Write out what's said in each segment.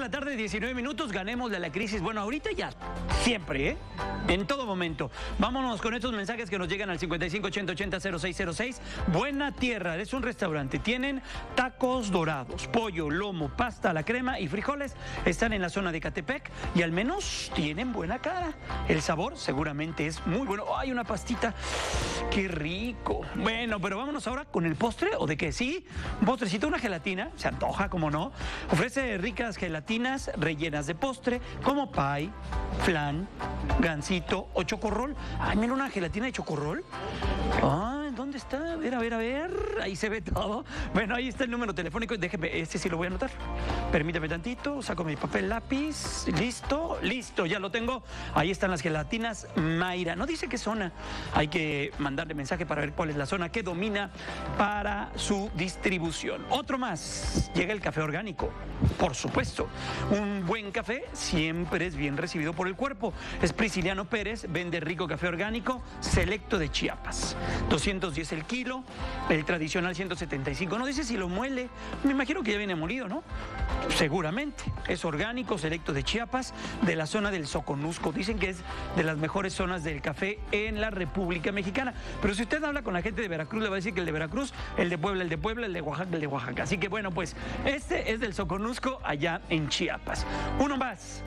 la tarde, 19 minutos, ganémosle a la crisis. Bueno, ahorita ya, siempre, en todo momento. Vámonos con estos mensajes que nos llegan al 5580800606. Buena Tierra, es un restaurante. Tienen tacos dorados, pollo, lomo, pasta a la crema y frijoles. Están en la zona de Ecatepec y al menos tienen buena cara. El sabor seguramente es muy bueno. ¡Ay, una pastita! ¡Qué rico! Bueno, pero vámonos ahora con el postre, ¿o de qué? Sí, un postrecito, una gelatina, se antoja, como no. Ofrece ricas gelatinas rellenas de postre, como pie, flan, gansito o chocorrol. Ay, mira, una gelatina de chocorrol. Ah, ¿dónde está? A ver, a ver, a ver. Ahí se ve todo. Bueno, ahí está el número telefónico. Déjeme, este sí lo voy a anotar. Permítame tantito, saco mi papel, lápiz. Listo, listo, ya lo tengo. Ahí están las gelatinas Mayra. No dice qué zona. Hay que mandarle mensaje para ver cuál es la zona que domina para su distribución. Otro más. Llega el café orgánico. Por supuesto. Un buen café siempre es bien recibido por el cuerpo. Es Prisciliano Pérez, vende rico café orgánico selecto de Chiapas. 210 el kilo, el tradicional 175. No dice si lo muele. Me imagino que ya viene molido, ¿no? Seguramente. Es orgánico, selecto de Chiapas, de la zona del Soconusco. Dicen que es de las mejores zonas del café en la República Mexicana. Pero si usted habla con la gente de Veracruz, le va a decir que el de Veracruz, el de Puebla, el de Puebla, el de Oaxaca, el de Oaxaca. Así que bueno, pues este es del Soconusco allá en Chiapas. Uno más.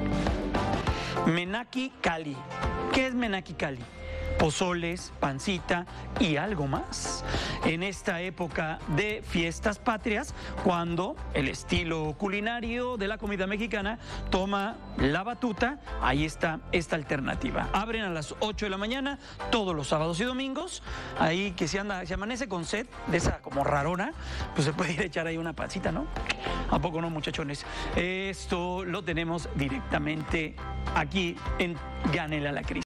Menaki Cali. ¿Qué es Menaki Cali? Pozoles, pancita y algo más. En esta época de fiestas patrias, cuando el estilo culinario de la comida mexicana toma la batuta, ahí está esta alternativa. Abren a las 8 de la mañana todos los sábados y domingos. Ahí que se amanece con sed, de esa como rarona, pues se puede ir a echar ahí una pancita, ¿no? ¿A poco no, muchachones? Esto lo tenemos directamente aquí en Gánele a la Crisis.